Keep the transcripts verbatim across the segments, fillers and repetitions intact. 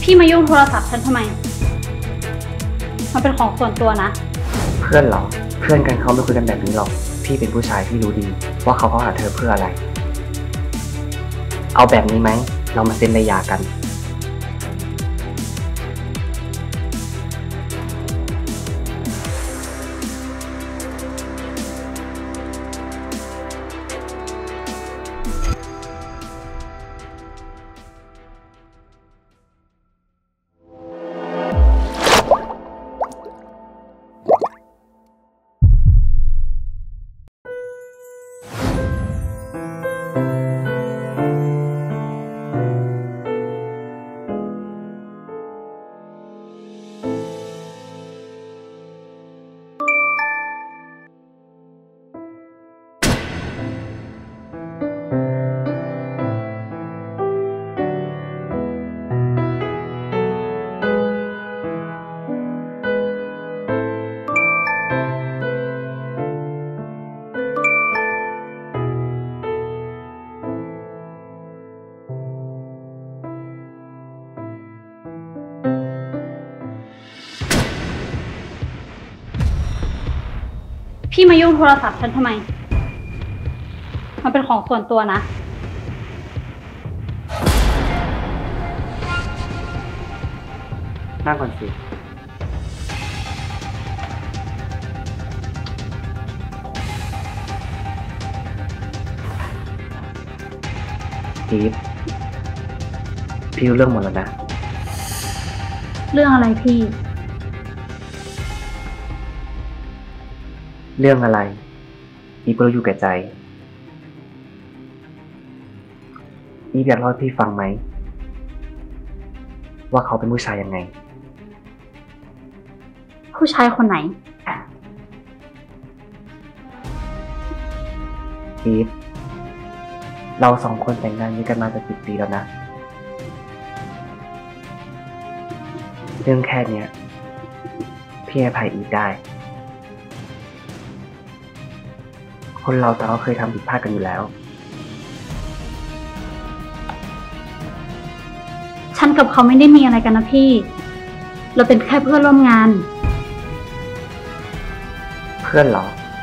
พี่มายุ่งโทรศัพท์ฉันทำไมมันเป็นของส่วนตัวนะเพื่อนเหรอเพื่อนกันเขาไม่คุยกันแบบนี้หรอกพี่เป็นผู้ชายที่รู้ดีว่าเขาเข้าหาเธอเพื่ออะไรเอาแบบนี้ไหมเรามาเซ็นใบหย่ากันพี่มายุ่งโทรศัพท์ฉันทำไมมันเป็นของส่วนตัวนะนั่งก่อนสิอีฟพี่รู้เรื่องหมดแล้วนะเรื่องอะไรพี่เรื่องอะไรอีฟก็รู้อยู่แก่ใจอีฟอยากเล่าให้พี่ฟังไหมว่าเขาเป็นผู้ชายยังไงผู้ชายคนไหนอีฟเราสองคนแต่งงานนี้กันมาจะสิบปีแล้วนะเรื่องแค่เนี้ยพี่ให้อภัยอีฟได้คนเราแต่เราเคยทำผิดพลาดกันอยู่แล้วฉันกับเขาไม่ได้มีอะไรกันนะพี่เราเป็นแค่เพื่อนร่วมงานเพื่อนเหรอ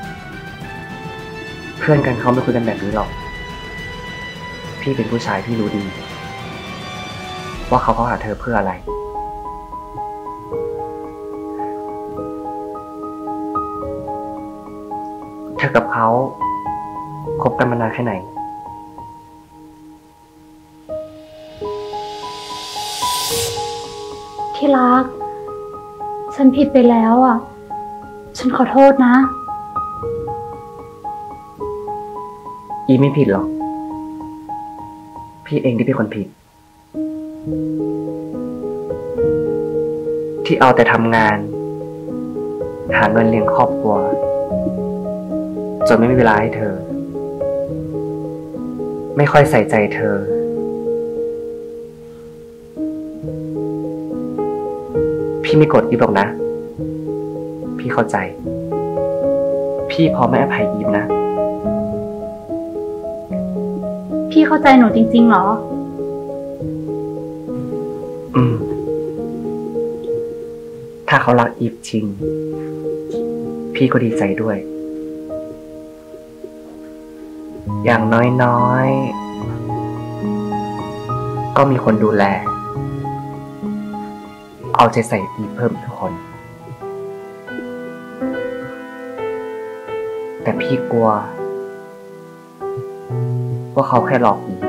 เพื่อนกันเขาไม่คุยกันแบบนี้หรอกพี่เป็นผู้ชายที่รู้ดีว่าเขาเข้าหาเธอเพื่ออะไรเธอกับเขาคบกันมานานแค่ไหนที่รักฉันผิดไปแล้วอ่ะฉันขอโทษนะอีไม่ผิดหรอกพี่เองที่เป็นคนผิดที่เอาแต่ทำงานหาเงินเลี้ยงครอบครัวจนไม่มีเวลาให้เธอไม่ค่อยใส่ใจเธอพี่ไม่โกรธอีฟหรอกนะพี่เข้าใจพี่พร้อมให้อภัยอีฟนะพี่เข้าใจหนูจริงๆหรออืมถ้าเขารักอีฟจริงพี่ก็ดีใจด้วยอย่างน้อยๆก็มีคนดูแลเอาใจใส่อีฟเพิ่มทุกคนแต่พี่กลัวว่าเขาแค่หลอกอีฟ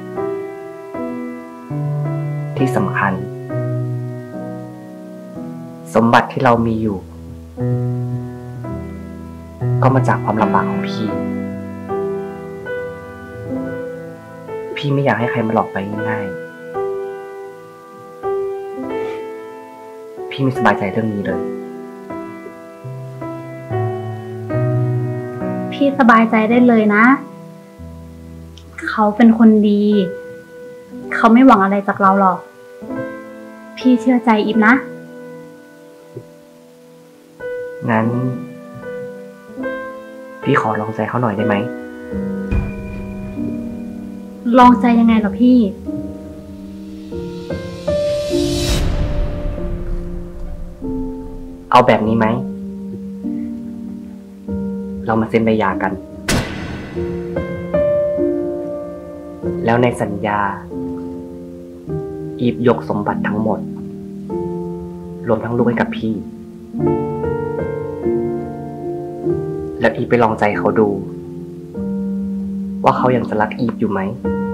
ที่สำคัญสมบัติที่เรามีอยู่ก็มาจากความลำบากของพี่พี่ไม่อยากให้ใครมาหลอกไปง่ายๆพี่ไม่สบายใจเรื่องนี้เลยพี่สบายใจได้เลยนะเขาเป็นคนดีเขาไม่หวังอะไรจากเราหรอกพี่เชื่อใจอีฟนะงั้นพี่ขอลองใจเขาหน่อยได้ไหมลองใจยังไงเหรอพี่เอาแบบนี้ไหม เรามาเซ็นใบหย่ากัน แล้วในสัญญา อีฟยกสมบัติทั้งหมด รวมทั้งลูกให้กับพี่ แล้วอีฟไปลองใจเขาดู ว่าเขายังจะรักอีฟอยู่ไหม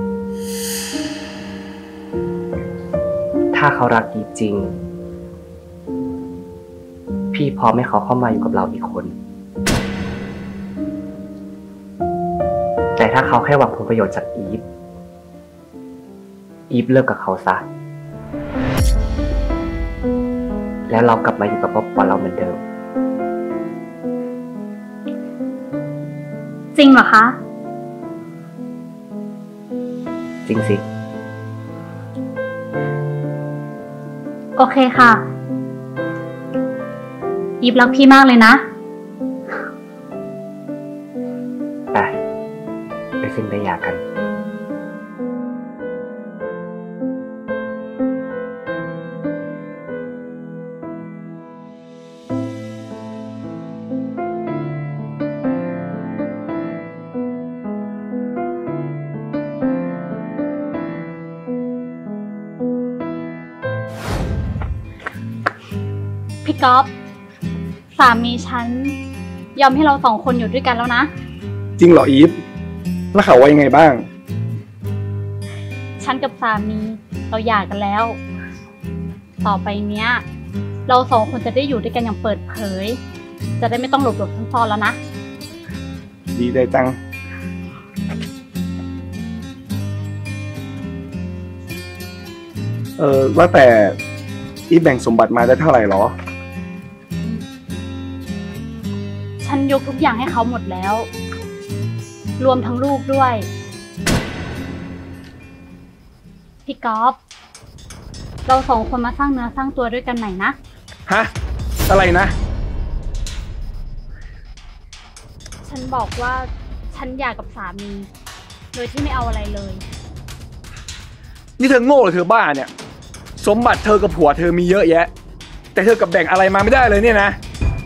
ถ้าเขารักอีฟจริง พี่พร้อมให้เขาเข้ามาอยู่กับเราอีกคน แต่ถ้าเขาแค่หวังผลประโยชน์จากอีฟ อีฟเลิกกับเขาซะ แล้วเรากลับมาอยู่กับครอบครัวเราเหมือนเดิมจริงเหรอคะจริงสิโอเคค่ะ อีฟรักพี่มากเลยนะไป ไปเซ็นใบหย่ากันพี่ก๊อฟสามีฉันยอมให้เราสองคนอยู่ด้วยกันแล้วนะจริงเหรออีฟแล้วเขาว่ายังไงบ้างฉันกับสามีเราหย่ากันแล้ว ต่อไปเนี้ย เราสองคนจะได้อยู่ด้วยกันอย่างเปิดเผย จะได้ไม่ต้องหลบหลบซ่อนๆแล้วนะดีใจจัง เออว่าแต่อีฟแบ่งสมบัติมาได้เท่าไหร่หรอฉันยกทุกอย่างให้เขาหมดแล้ว รวมทั้งลูกด้วย พี่ก๊อฟเราสองคนมาสร้างเนื้อสร้างตัวด้วยกันใหม่นะฮะ อะไรนะฉันบอกว่าฉันหย่ากับสามี โดยที่ไม่เอาอะไรเลยนี่เธอโง่หรือเธอบ้าเนี่ย สมบัติเธอกับผัวเธอมีเยอะแยะ แต่เธอกับแบ่งอะไรมาไม่ได้เลยเนี่ยนะ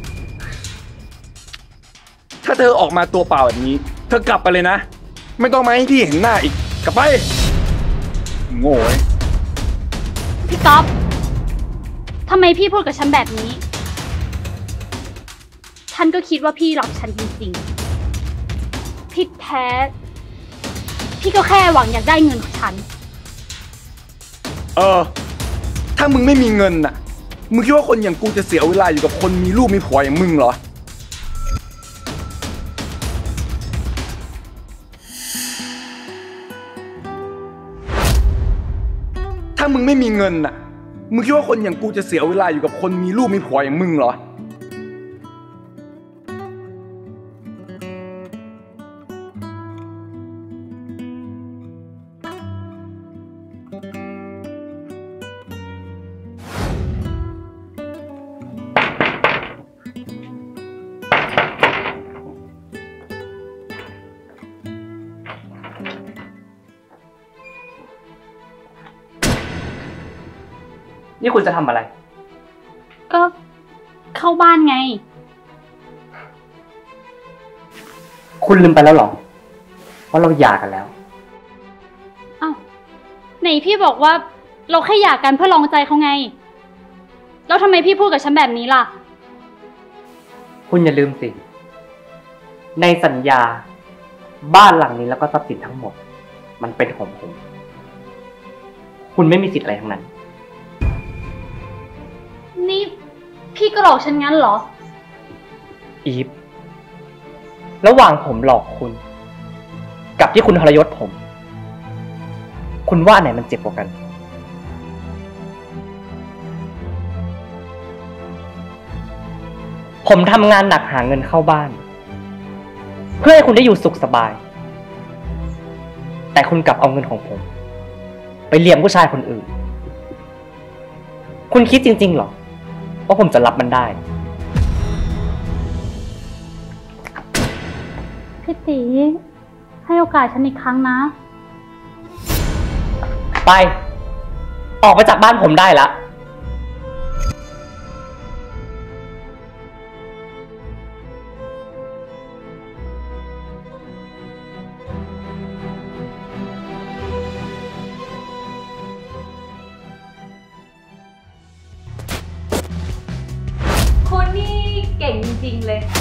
ถ้าเธอออกมาตัวเปล่าแบบนี้ เธอกลับไปเลยนะ ไม่ต้องมาให้พี่เห็นหน้าอีก กลับไป โง่เว้ยพี่ก๊อฟทำไมพี่พูดกับฉันแบบนี้ ฉันก็คิดว่าพี่รักฉันจริงๆที่แท้ พี่ก็แค่หวังอยากได้เงินของฉันเออ ถ้ามึงไม่มีเงินน่ะ มึงคิดว่าคนอย่างกูจะเสียเวลาอยู่กับคนมีลูกมีผัวอย่างมึงเหรอ ถ้ามึงไม่มีเงินน่ะ มึงคิดว่าคนอย่างกูจะเสียเวลาอยู่กับคนมีลูกมีผัวอย่างมึงเหรอนี่คุณจะทำอะไรก็เข้าบ้านไงคุณลืมไปแล้วเหรอ ว่าเราหย่ากันแล้วอ้าวไหนพี่บอกว่าเราแค่อยากกันเพื่อลองใจเขาไง แล้วทำไมพี่พูดกับฉันแบบนี้ล่ะคุณอย่าลืมสิ ในสัญญา บ้านหลังนี้แล้วก็ทรัพย์สินทั้งหมด มันเป็นของผม คุณไม่มีสิทธิ์อะไรทั้งนั้นนี่พี่ก็หลอกฉันงั้นเหรออีฟ ระหว่างผมหลอกคุณ กับที่คุณทรยศผม คุณว่าอันไหนมันเจ็บกว่ากัน ผมทำงานหนักหาเงินเข้าบ้าน เพื่อให้คุณได้อยู่สุขสบาย แต่คุณกลับเอาเงินของผม ไปเลี้ยงผู้ชายคนอื่น คุณคิดจริงๆเหรอว่าผมจะรับมันได้พี่ตีให้โอกาสฉันอีกครั้งนะไป ออกไปจากบ้านผมได้ละริงๆเลย